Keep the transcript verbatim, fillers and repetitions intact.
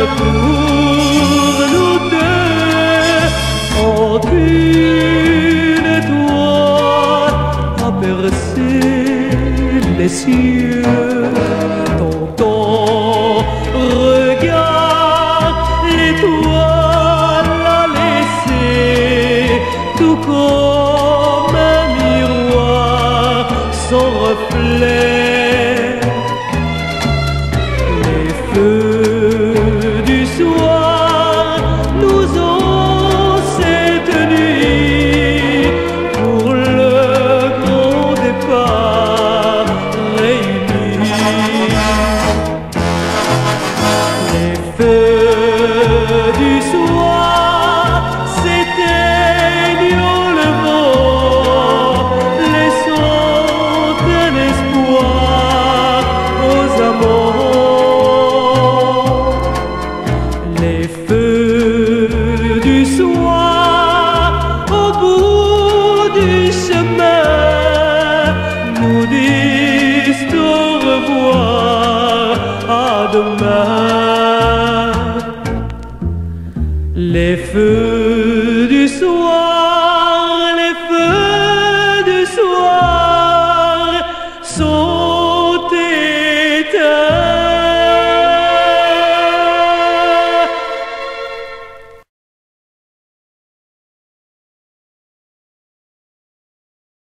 pour nous deux, quand une étoile a percé les cieux. Dans ton regard, l'étoile a laissé tout comme un miroir son reflet. Les feux du soir nous ont cette nuit pour le grand départ réunis. Les feux du soir s'éteignent au levant, laissant un espoir aux amants. Les feux du soir au bout du chemin nous disent au revoir, à demain. Les feux du soir